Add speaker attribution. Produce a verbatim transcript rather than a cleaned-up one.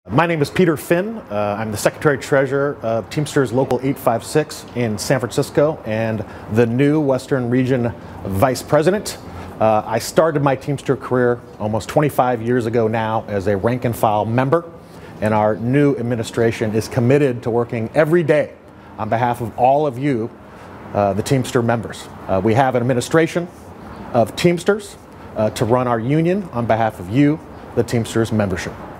Speaker 1: My name is Peter Finn. Uh, I'm the Secretary Treasurer of Teamsters Local eight five six in San Francisco and the new Western Region Vice President. Uh, I started my Teamster career almost twenty-five years ago now as a rank and file member, and our new administration is committed to working every day on behalf of all of you, uh, the Teamster members. Uh, we have an administration of Teamsters uh, to run our union on behalf of you, the Teamsters membership.